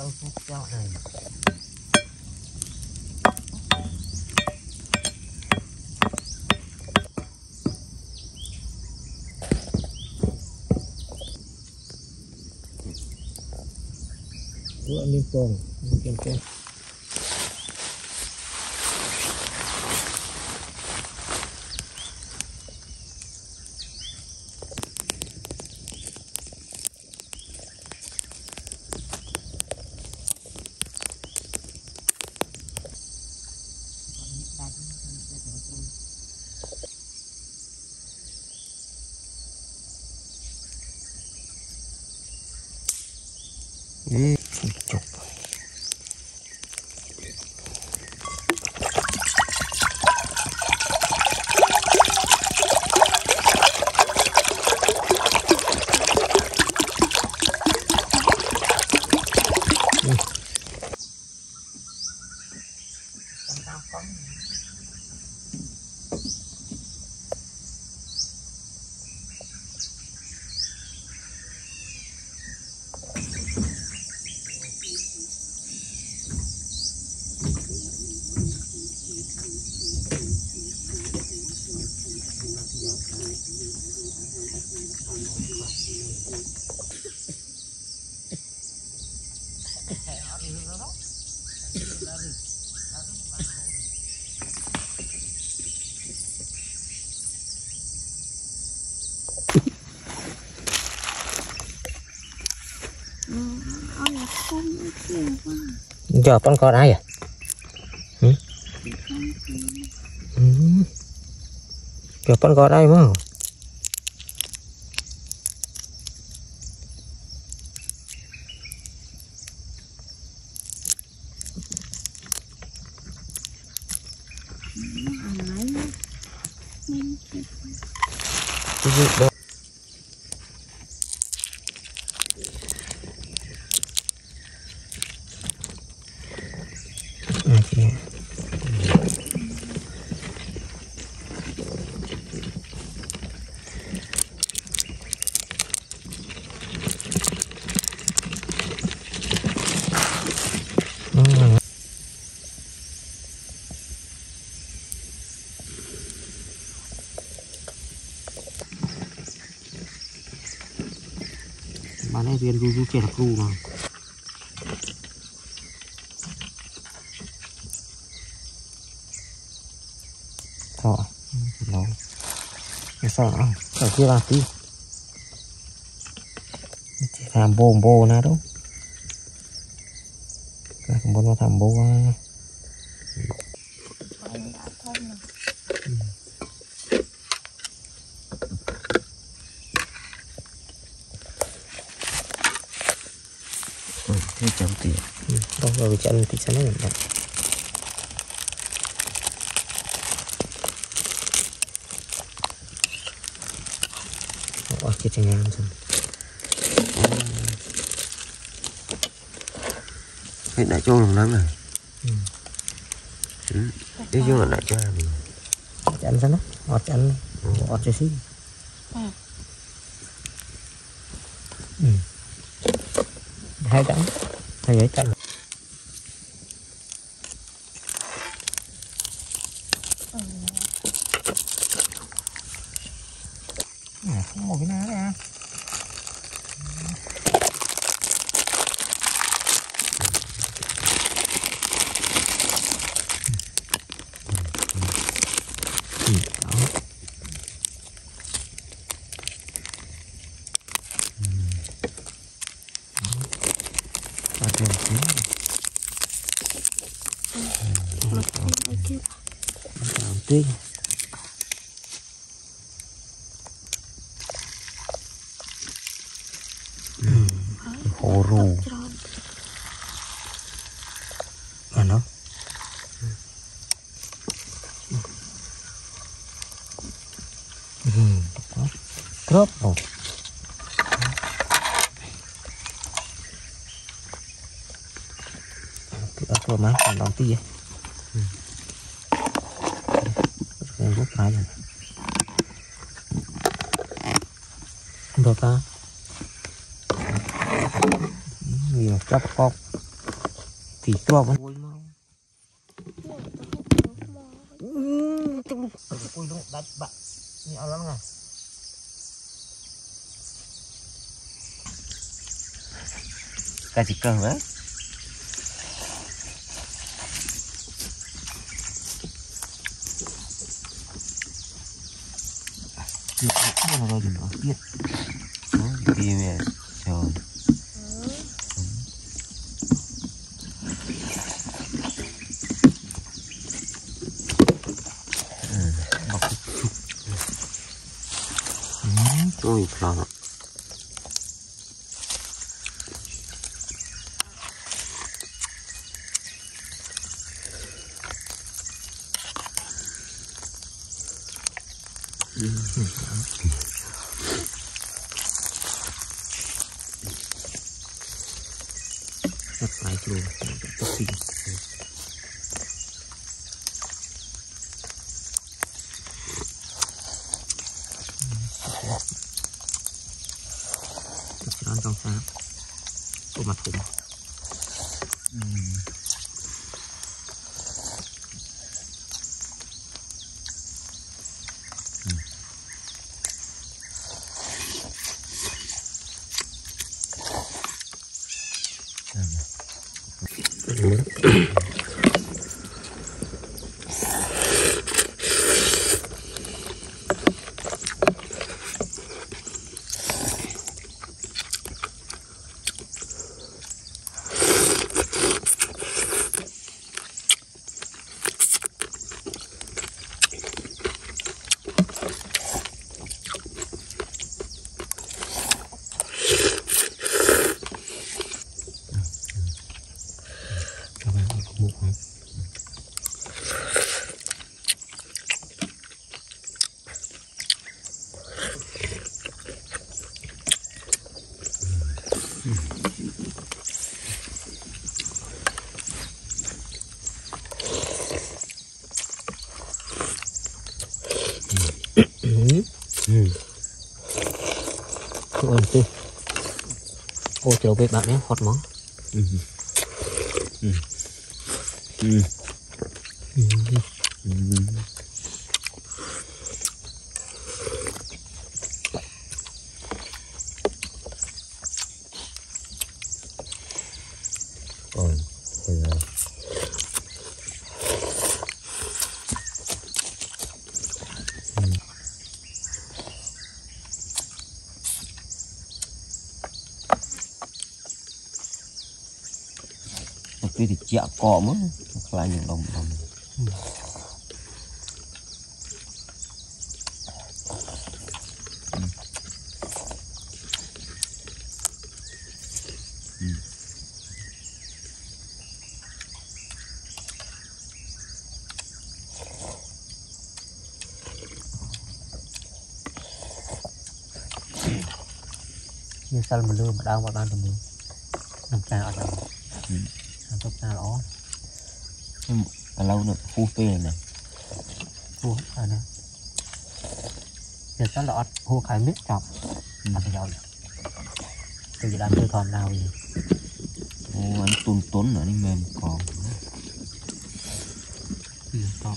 đâu phút cho này bữa liên con chục giờ con có đây à? Giờ con có đây mà. Mà này viên ru kia là ru mà. Thọ, nó, cái sọ, ở kia là tí, chỉ làm bồ nào đâu, các con muốn làm bồ à. Thế chấm tiền, đâu rồi chân thì chân này. Ôi, cái nhang xong. Cái đã cho lòng lắm này. Cái vô là đã cho làm gì? Chăn sao nó? Ngọt chăn, ngọt cho xí. Hai chẵn, hai giấy chẵn. Không một cái ná ra. Tí hồ rù mà nó crop rồi cái má còn đóng tí vậy rút ra rồi được ta nhiều chắp con thì to vẫn cùi luôn đánh bạn nhiều lắm này cái gì cơ đấy nó rồi đừng có biết nó đi về trời tôi là rất phải luôn tất nhiên ăn trong sáng tô mặt thùng ơn chứ ô chiều về bạn nhé hot món cái thì chẹo cọ mất lại những đồng như sao mà lừa mà đau mà ban tụi mình nằm chai ở đâu nằm trong chai lỏ nhưng lâu nữa phu phê này phu à nè giờ chắc lọt phu khai mít chọc ăn rồi từ giờ đang chơi còn nào gì ô anh tốn nữa đi mềm còn to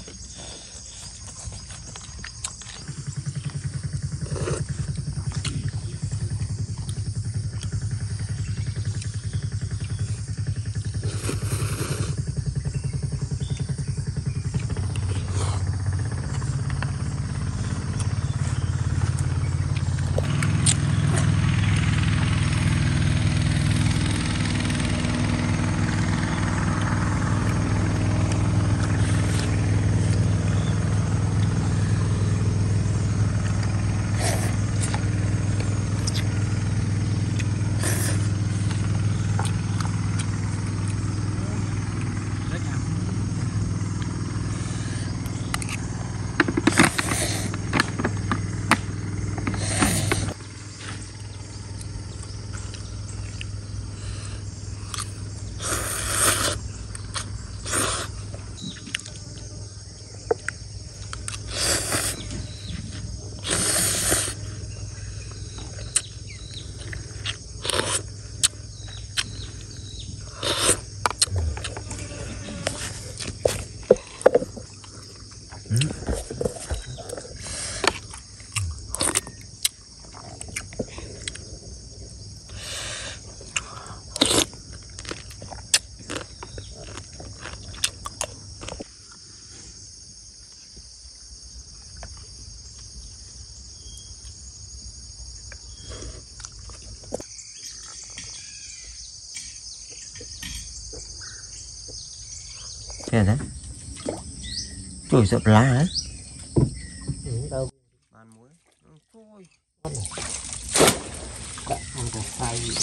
thế đấy trời sợ lá đấy đâu bàn muối trôi đã ăn cả sai gì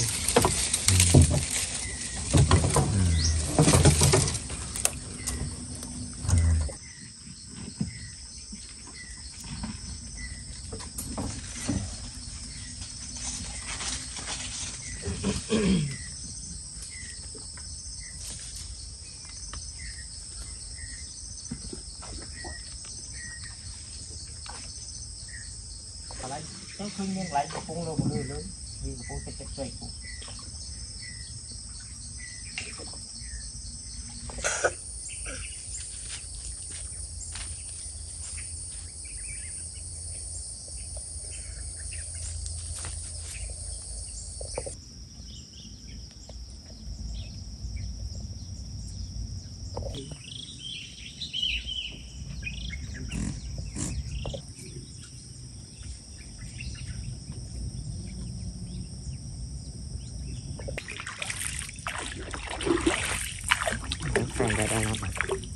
lại tôi không muốn lại cái phong đâu mà lớn vì cái phong sẽ chết dậy cũng phải là đang làm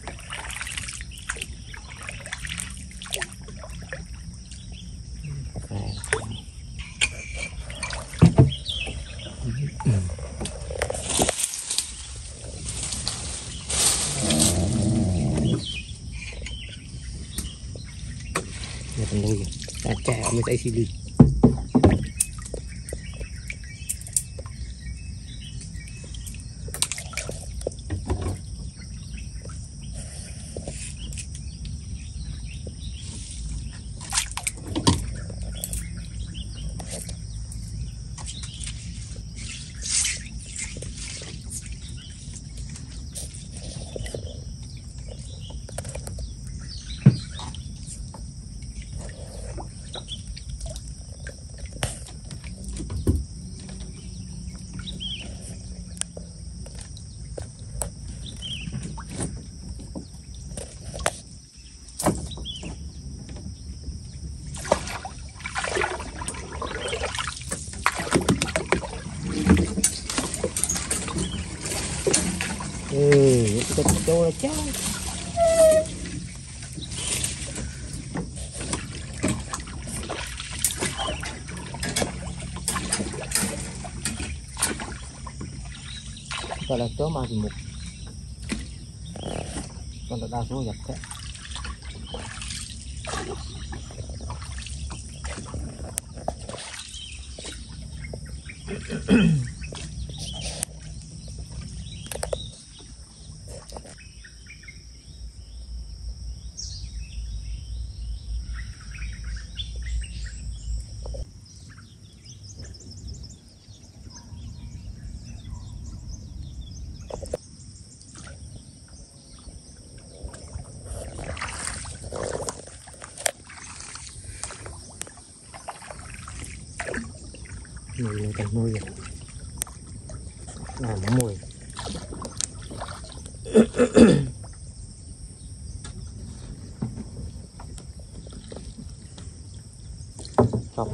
mình nuôi chả mới thấy xì lì cái chỗ là chắc gọi là chỗ mà một còn đa số nhập thế người càng nuôi rồi làm mùi chọc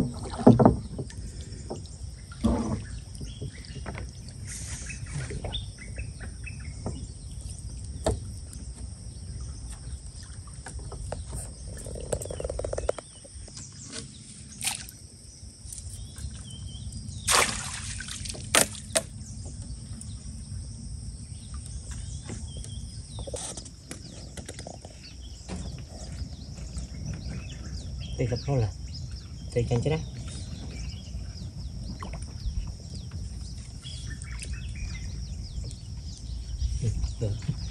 đây là không là đây chân chứ đấy được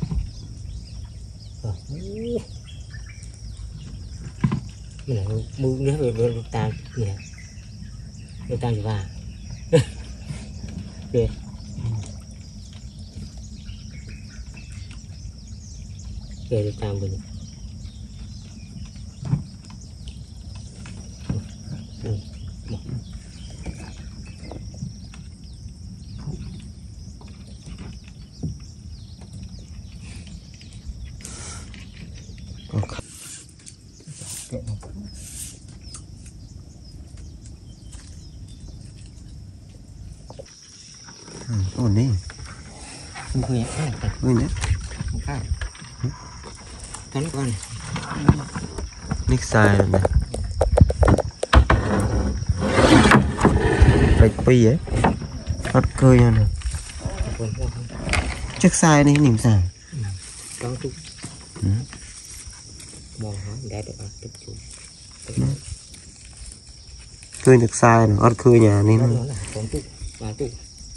mình là mưa nữa rồi tan nè rồi tan vào kìa kìa rồi tan mình ổn đi không khơi nhé ổn nhé không khác tấn con này nick sai rồi này bạch pi ấy bắt cơi nha nè chắc sai này niệm sai con tu mòn nó để được ăn tiếp chủ cơi được sai nó ăn cơi nhà nên nó là con tu và tu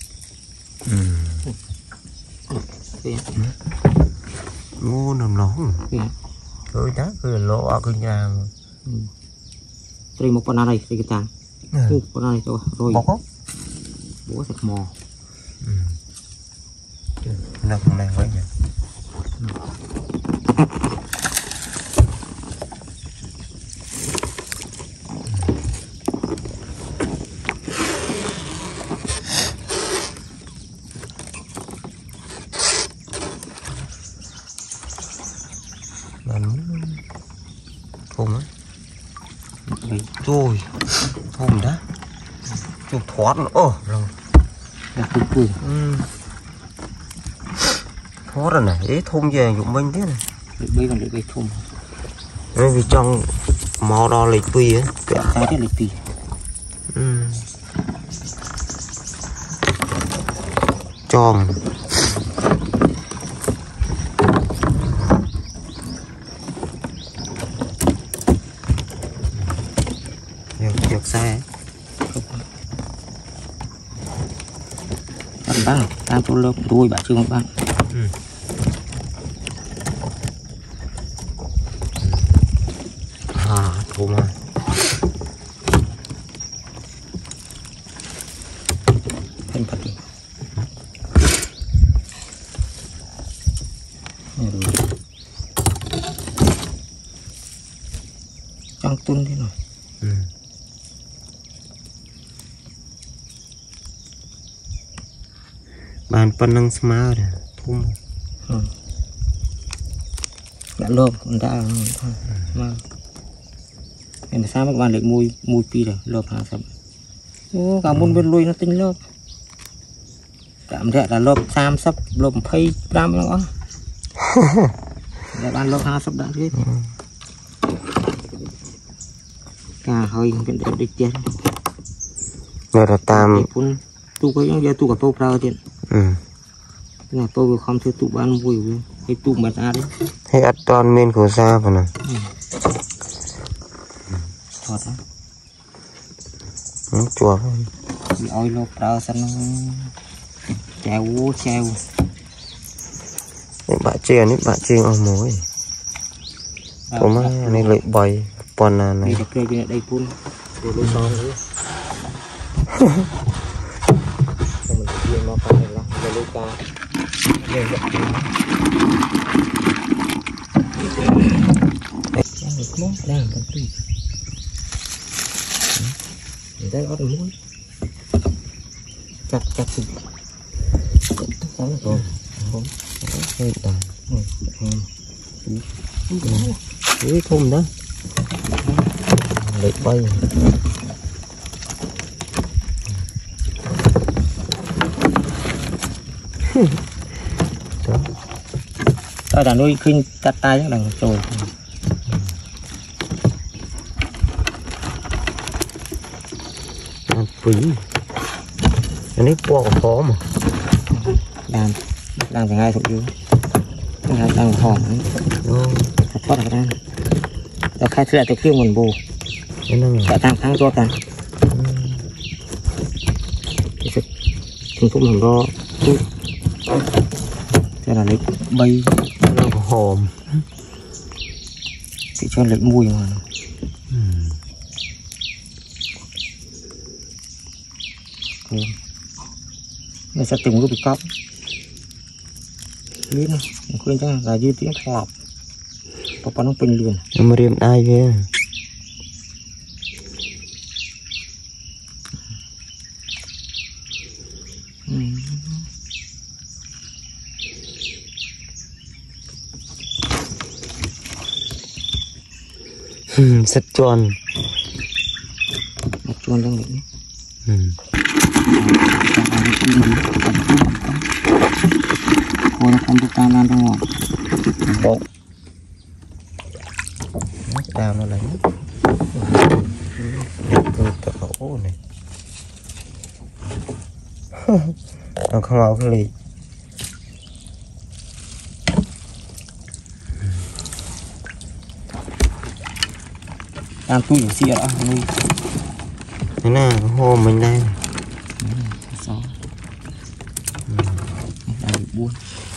ngu nằm nóng cơi đó cơi lỗ ở cơi nhà đây một con này thì cái tàng con này rồi bóc không bố sạch mò nằm này vậy nhỉ thùng á rồi thùng đó chụp thoát nữa rồi là cùi cùi thoát rồi này ấy thùng về dụng minh thế này bây còn được thùng đây vì trong màu đo lịch pi á cái cái lịch pi tròn được sai băng đang chỗ lớp đuôi bà chưa băng thùng à hình phật đi trong tuần thế nào bàn phân năng smart nè thùng đã lốp còn đã mà em sao các bạn lại mùi pi rồi lốp hàng sập cả môn bên lui nó tinh lốp cảm giác là lốp sam sắp lốp phay ram nó các bạn lốp hàng sắp đã hết cả hơi bên đây đi chết rồi là tam tu cái giờ tu cả tô prao tiền là tôi không thể tụ bán vui cái tụ mặt ra đấy hay ăn toàn men của da vào nè thoát á nó chua bị oi lô prao sân treo bạn chê ở mối của má này lại bày còn là này đây phun để lấy son nữa mình chia nó con này là để lấy ca đang còn tùy để đây ót muối chặt thì xong rồi không hơi tàn cái thùng đó lại bay ở đàn nuôi khinh chặt tay chắc đằng rồi quý cái này qua có khó mà đang phải ngay thuộc dưới đang hòm thật thoát ra nó khai thưa tôi kêu nguồn bù sẽ tăng cho ta chúng cũng làm đo cho là lấy bay nó có hòm thì cho lấy mùi mà nó sẽ tìm cái bị cọp biết không khuyên chắc là dư tiếng thọp và nó bình liền mà riêng ai về sạch tròn đang nghĩ cô nó không được tan lan trong ngọt đào nó lấy cái khổ này nó không ao cái ly đang tui ở xịa đó nuôi thế nào hồ mình đây gió đang bị buôn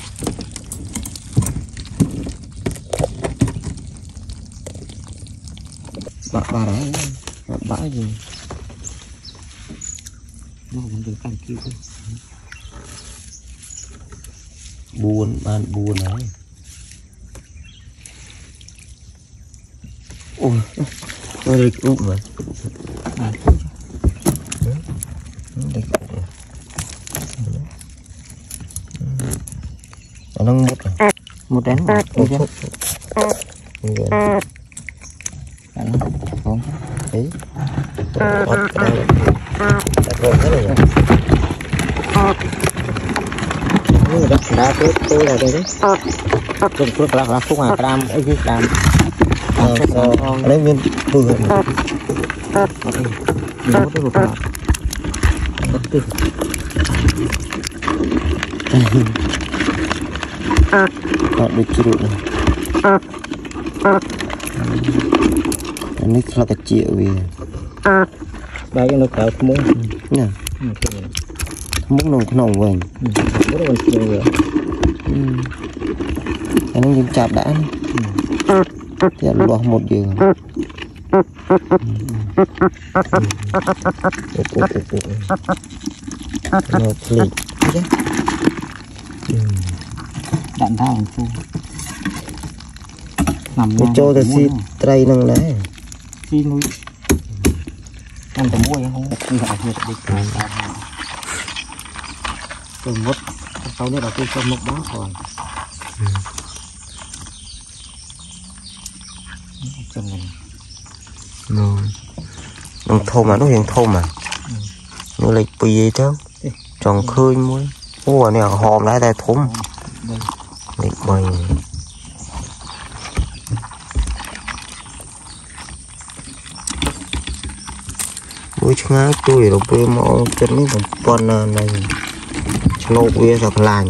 bà đấy bãi gì nó vẫn được canh kia thôi buồn ban buồn đấy ôi tôi đây úp rồi đây nó một đến một phút không đấy rồi thế này rồi đã tôi là đây đấy dùng phước là phúc hà gram ấy cái gram lấy viên vừa nó cái một cái họ được chịu này nó là cái triệu vì đây nó cào muốn nè muốn nồng vàng rất là nhiều rồi nó nhìn chạp đã thì nó bỏ một giường nó clip đạn thang phu nằm cái chỗ thì xịt tray năng đấy chi nuôi ăn tầm muối không đi học việc đi tôi mất sau này là tôi cho một bó còn chân này nó thô mà nó hiện thô mà nó lại bị gì chứ tròn khơi muối ủa này hòm lại đây thốn lịch bày muối ngái tôi rồi bê mỏ chân nó còn con này nó bê thật lành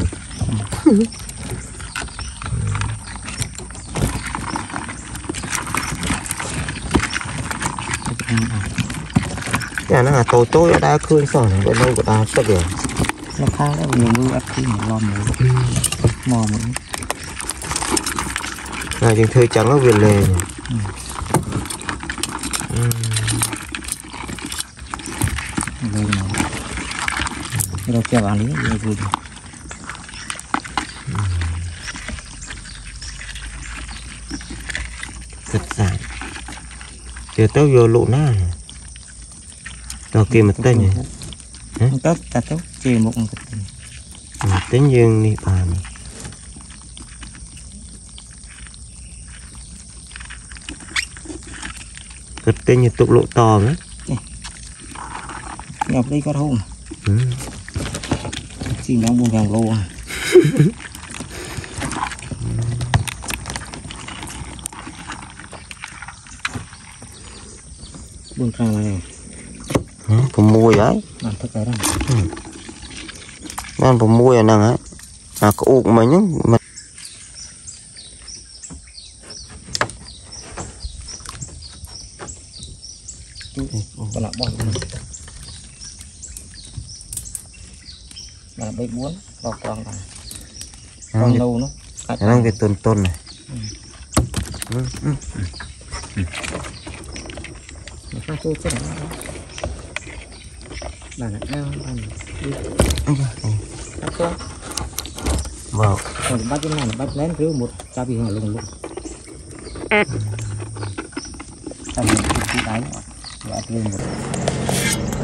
nó là tôi đã khơi sỏi bên đâu của ta sao kìa nó khá đấy nhiều người ăn khi một lon nữa mò nữa là chừng thời trắng ở Việt Lề đây nó cái đầu kia bán lý rồi thật dài chưa tới vô lụ ná rồi kia một tên này tốt ta tốt chỉ một tính dương đi bà này thật tên như tục lộ to đấy nhập đây có không xin đang buồn vàng lô à buồn ra này ผมมวยấy làm thật cái đó นั่นผมมวยอ่ะนั่งฮะก็อุกมายังมัน còn lại bọn là bay buôn vào con này con lâu nó นั่งcáiต้นnày nó pha chơi chết nó bà là ao bà đi vào còn bắt cái này là bắt lén cứ một cha bị hỏng lùng lùng ta mình cứ đánh rồi lên một